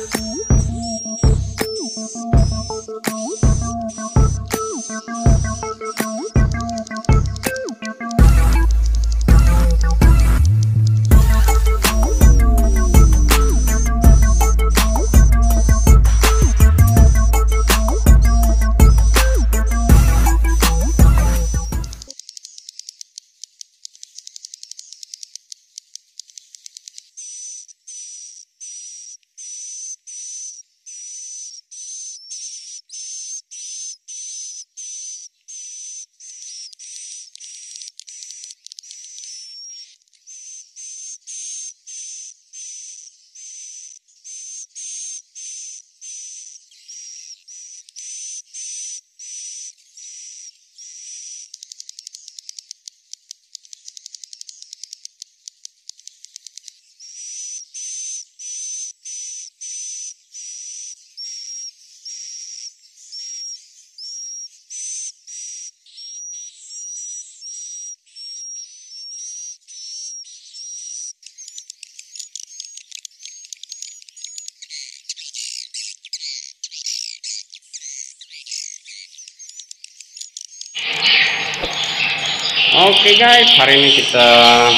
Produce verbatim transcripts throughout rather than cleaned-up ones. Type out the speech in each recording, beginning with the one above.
Oke guys, hari ini kita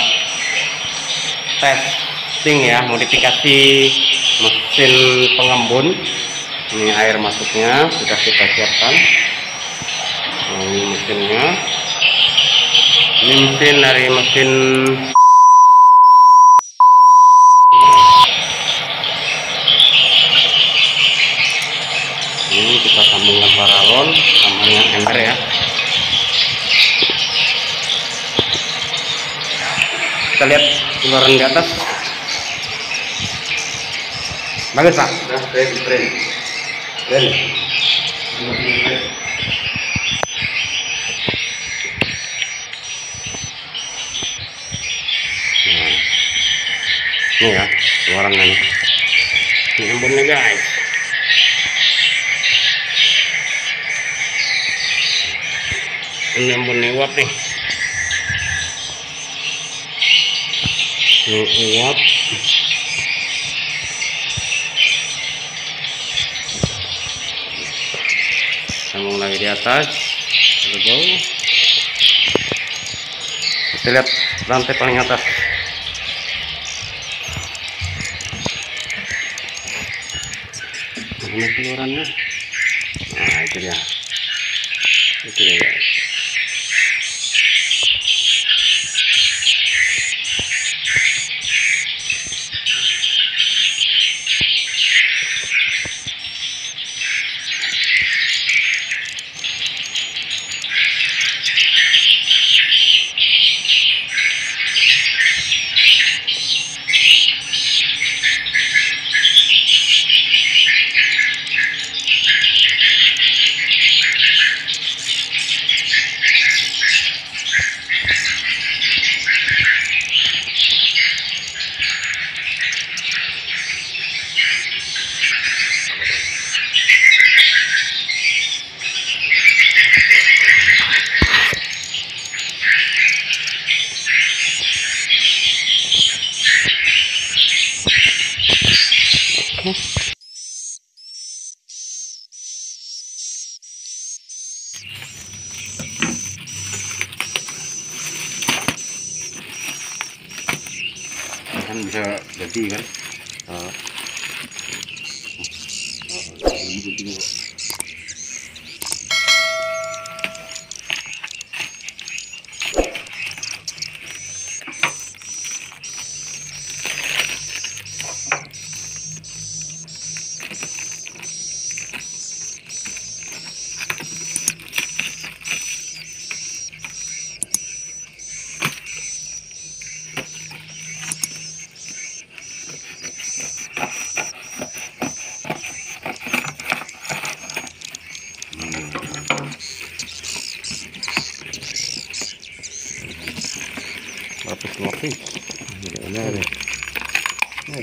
testing ya, modifikasi mesin pengembun. Ini air masuknya sudah kita siapkan. Nah, ini mesinnya. Ini mesin dari mesin ini kita sambungkan paralon sama dengan ember ya. Kita lihat keluaran di atas. Bagus Pak. Nah, keren, keren. Keren. Nah, ini ya keluarannya. Ini embunnya guys. Ini embunnya uap nih. Ini uap. Sambung lagi di atas. Bau. Kita lihat lantai paling atas. Ini keluarannya. Nah itu dia. Itu dia guys. Kan bisa jadi kan. Uh, uh, uh, lapis lapis ini ada ini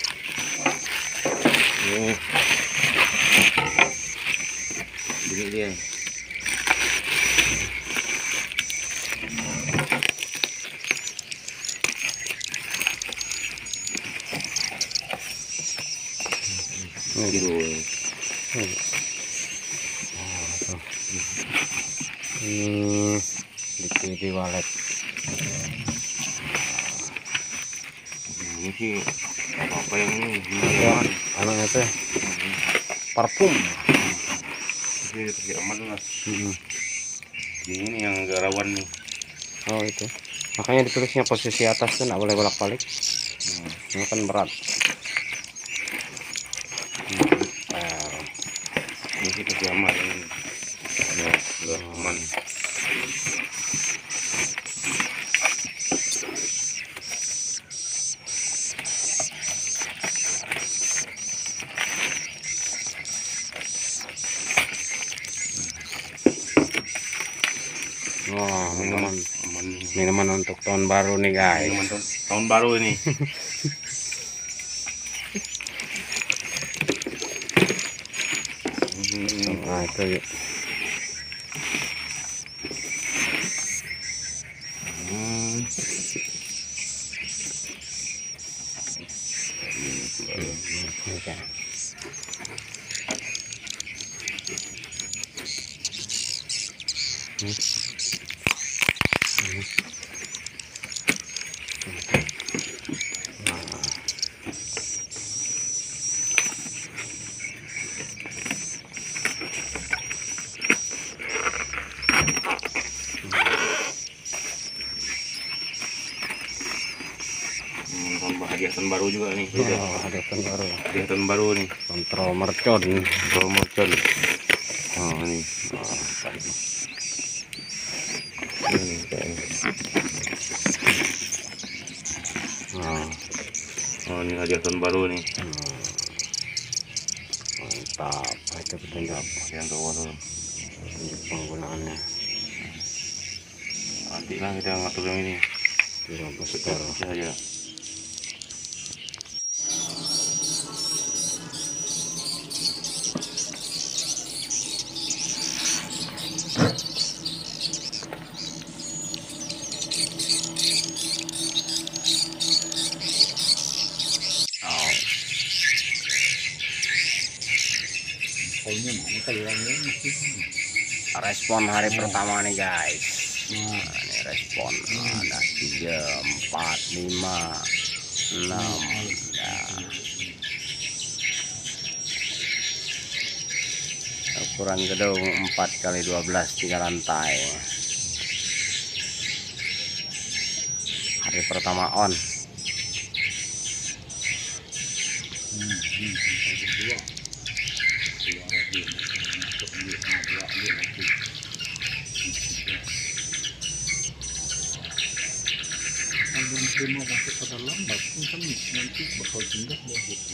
ini dia. Ini. Hmm. Oh, ini di T V wallet. Ini sih apa yang ini? Ya, anaknya tuh parfum. Ini terjadi aman lah. Hmm. Ini yang agak rawan nih. Oh itu. Makanya ditulisnya posisi atas tuh nggak boleh bolak-balik. Hmm. Ini kan berat. Nah, ini sih terjadi aman. Ya, sudah aman. Wah, minuman Aman. minuman untuk tahun baru nih guys. Minuman tahun, tahun baru ini. Nah itu. Hmm. Oke. Hmm. Hmm. Nah. Hmm, tahun hadiah tahun baru juga nih. Oh, ada tahun baru. Hadiah tahun baru nih. Kontrol mercon. Promotion. Oh ini. Oh, Ini kayaknya. oh. Oh ini hadiah tahun baru nih. Hmm. Mantap. Itu petunjuk Yang tahun baru. petunjuk penggunaannya. Nanti lah kita ngatur yang ini. Tidak booster. Ya ya. Respon hari pertama nih guys. Nah, ini respon ada tiga, empat, lima, enam. Nah. Ukuran gedung empat kali dua belas, tiga lantai. Hari pertama on. Mau masuk ke dalam baru kan nanti bakal pindah dia gitu.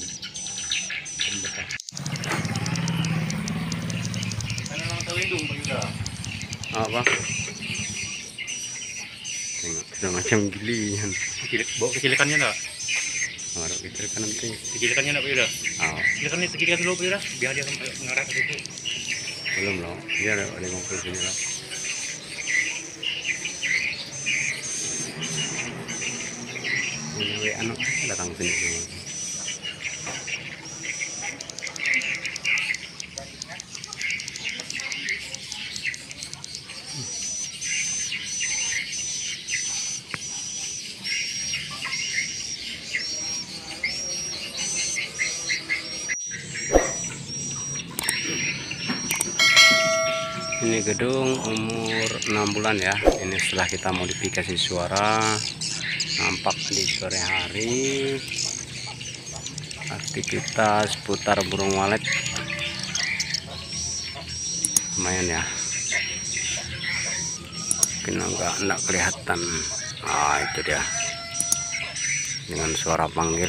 Apa? Tengok sudah macam gilian. Bawa kecilikannya enggak? Baru kita kan nanti. Kecilikannya enggak Pak? Oh, Kecilikannya kecilikan dulu Pak, biar dia sampai mengarah ke situ. belum loh. Dia ada ada ngumpul sini lah. Ini anak datang sini semua. Ini gedung umur enam bulan ya. Ini setelah kita modifikasi suara, nampak di sore hari aktivitas putar burung walet lumayan ya. Mungkin enggak enggak kelihatan. Ah itu dia, dengan suara panggil.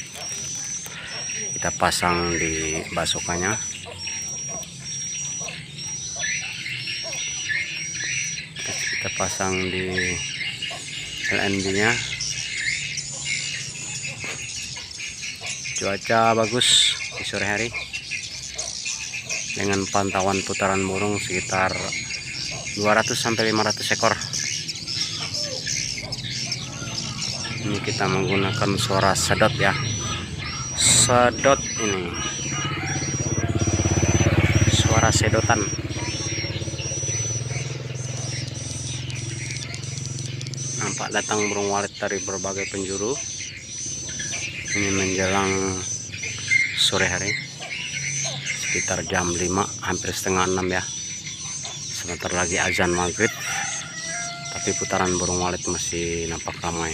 Kita pasang di basokannya. Kita pasang di L N B nya. Cuaca bagus di sore hari dengan pantauan putaran burung sekitar dua ratus sampai lima ratus ekor. Ini kita menggunakan suara sedot ya, sedot ini. sedotan. Nampak datang burung walet dari berbagai penjuru. Ini menjelang sore hari, sekitar jam lima, hampir setengah enam ya. Sebentar lagi azan maghrib, tapi putaran burung walet masih nampak ramai.